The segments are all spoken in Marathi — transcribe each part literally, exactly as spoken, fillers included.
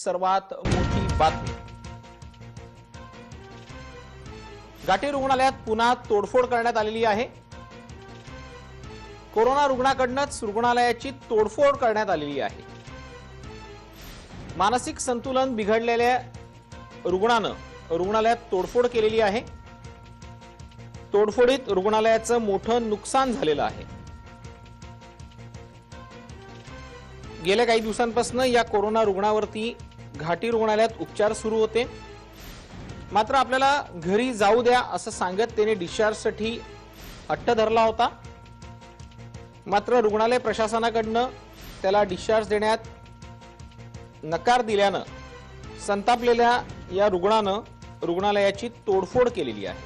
सर्वात मोठी बातमी। घाटी रुग्णालयात पुन्हा तोडफोड करण्यात आलेली आहे। कोरोना रुग्णाकडूनच रुग्णालयाची तोडफोड करण्यात आलेली आहे। मानसिक संतुलन बिघडलेल्या रुग्णानं रुग्णालयात तोडफोड केलेली आहे। तोडफोडीत रुग्णालयाचं मोठं नुकसान झालेलं आहे। गेल्या काही दिवसांपासून या कोरोना रुग्णावरती घाटी रुग्णालयात उपचार सुरू होते, मात्र आपल्याला घरी जाऊ द्या असं सांगत त्याने डिस्चार्जसाठी हट्ट धरला होता। मात्र रुग्णालय प्रशासनाकडून त्याला डिस्चार्ज देण्यात नकार दिल्यानं संतापलेल्या या रुग्णानं रुग्णालयाची तोडफोड केलेली आहे।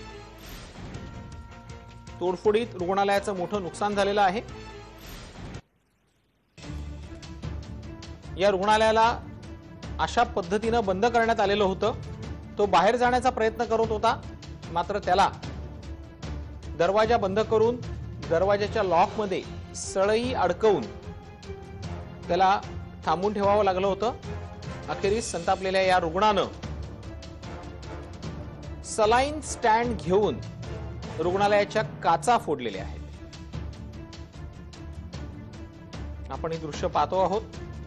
तोडफोडीत रुग्णालयाचं मोठं नुकसान झालेलं आहे। या रुग्णालयाला अशा पद्धतीने बंद करण्यात आलेलं होतं। तो बाहेर जाण्याचा प्रयत्न करत होता, मात्र त्याला दरवाजा बंद करून दरवाजाच्या लॉकमध्ये सळई अडकवून त्याला थांबून ठेवावं लागलं होतं। अखेरीस संतापलेल्या या रुग्णानं सलाईन स्टँड घेऊन रुग्णालयाच्या काचा फोडलेल्या आहेत। आपण हे दृश्य पाहतो आहोत।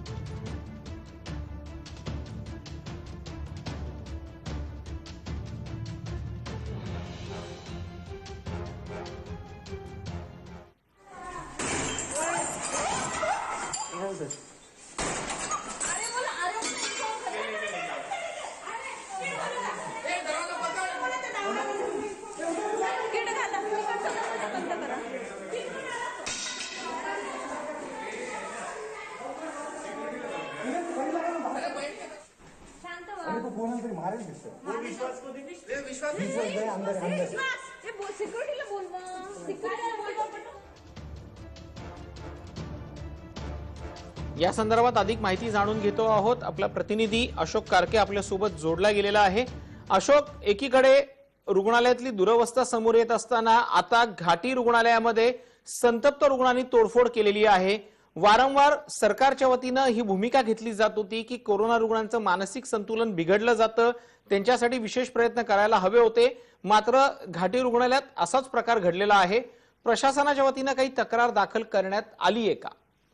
या संदर्भात अधिक माहिती जाणून घेतो आहोत। आपला प्रतिनिधी अशोक कारके आपल्या सोबत जोडला गेलेला आहे। अशोक, एकीकडे रुग्णालयातली दुरवस्था समोर येत असताना आता घाटी रुग्णालयामध्ये संतप्त रुग्णांनी तोडफोड केलेली आहे। वारंवार सरकारच्या वतीने ही भूमिका घेतली जात होती की कोरोना रुग्णांचं मानसिक संतुलन बिघडलं जातं, त्यांच्यासाठी विशेष प्रयत्न करायला हवे होते, मात्र घाटी रुग्णालयात असाच प्रकार घडलेला आहे। प्रशासनाच्या वतीने काही तक्रार दाखल करण्यात आली आहे का?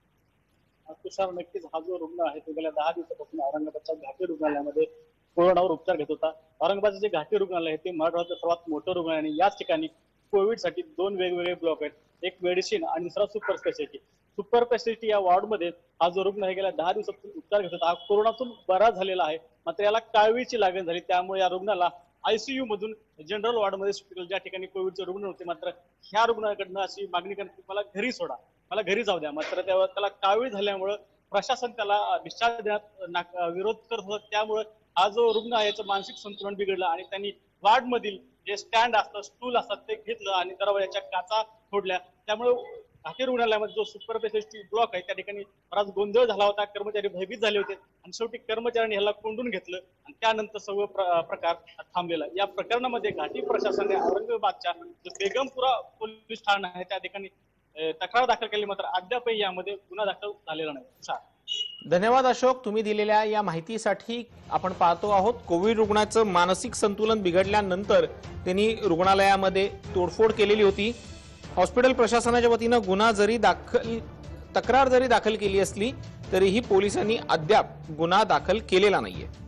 तुषार, नक्कीच हा जो रुग्ण आहे तो गेल्या दहा दिवसापासून औरंगाबादच्या घाटी रुग्णालयामध्ये कोरोनावर उपचार घेत होता। औरंगाबादचे जे घाटी रुग्णालय आहे ते मराठवाड्यातलं सर्वात मोठं रुग्णालय आणि याच ठिकाणी कोविडसाठी दोन वेगवेगळे ब्लॉक आहेत, एक मेडिसिन आणि दुसरा सुपर स्पेशालिटी। सुपर स्पेशालिटी या वॉर्डमध्ये हा जो रुग्ण आहे गेल्या दहा दिवसापासून उपचार घेत होता, हा कोरोनातून बरा झालेला आहे, मात्र याला काळवीची लागण झाली। त्यामुळे या रुग्णाला आयसीयू मधून जनरल वॉर्डमध्ये हॉस्पिटल ज्या ठिकाणी कोविडचे रुग्ण होते, मात्र ह्या रुग्णाकडनं अशी मागणी करते मला घरी सोडा, मला घरी जाऊ द्या, मात्र त्याला कावीळ झाल्यामुळे प्रशासन त्याला डिस्चार्ज देण्यात विरोध करत होतं। त्यामुळे हा जो रुग्ण आहे याचं मानसिक संतुलन बिघडलं आणि त्यांनी वार्ड मधील जे स्टँड असतात, स्टूल असतात ते घेतलं आणि दरवाजाच्या काचा फोडल्या। त्यामुळे घाटी रुग्णालयामध्ये जो सुपर स्पेशालिटी ब्लॉक आहे त्या ठिकाणी बराच गोंधळ झाला होता, कर्मचारी भयभीत झाले होते आणि शेवटी कर्मचाऱ्यांनी ह्याला कोंडून घेतलं आणि त्यानंतर सर्व प्रकार थांबलेला। या प्रकरणामध्ये घाटी प्रशासनाने औरंगाबादच्या जो बेगमपुरा पोलीस ठाणा आहे त्या ठिकाणी तक्रार दाखल केली, मात्र अद्यापही यामध्ये गुन्हा दाखल झालेला नाही। धन्यवाद अशोक, तुम्ही दिलेल्या या माहितीसाठी। आपण पाहतो आहोत कोविड रुग्णाचं मानसिक संतुलन बिघडल्यानंतर त्यांनी रुग्णालयामध्ये तोडफोड केलेली होती। हॉस्पिटल प्रशासनाच्या वतीने गुन्हा जरी दाखल तक्रार जरी दाखल केली असली तरीही पोलिसांनी अद्याप गुन्हा दाखल केलेला नाहीये।